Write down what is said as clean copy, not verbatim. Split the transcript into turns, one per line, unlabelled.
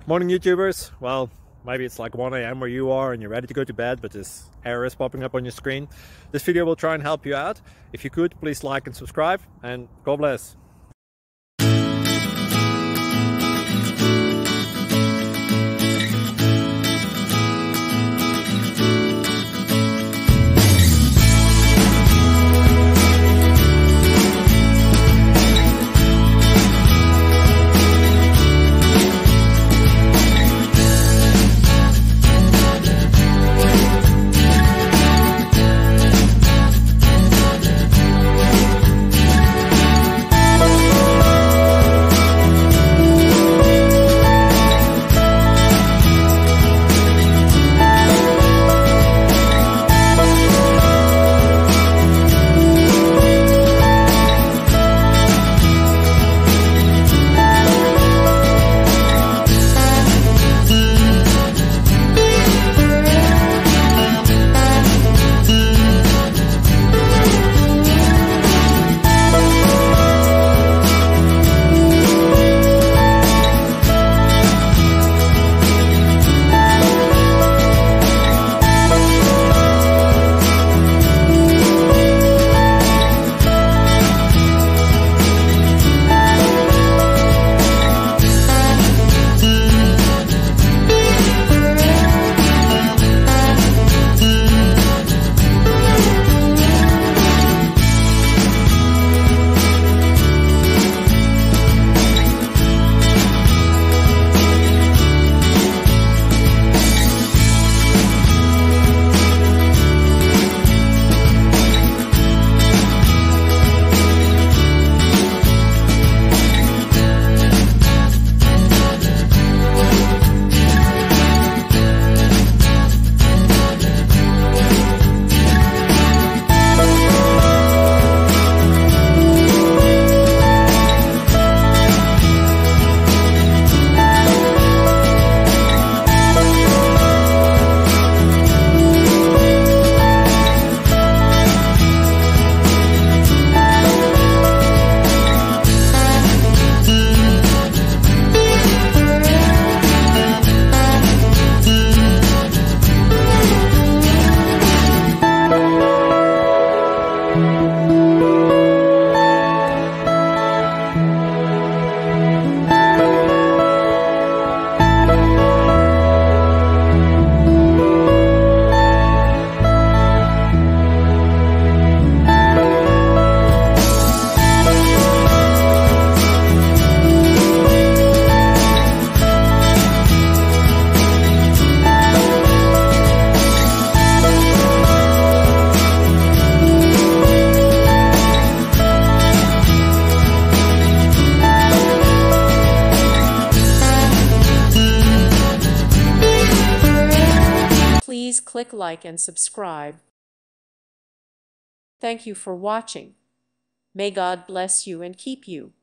Morning YouTubers. Well, maybe it's like 1 a.m. where you are and you're ready to go to bed, but this error is popping up on your screen. This video will try and help you out. If you could, please like and subscribe, and God bless.
Please click like and subscribe. Thank you for watching. May God bless you and keep you.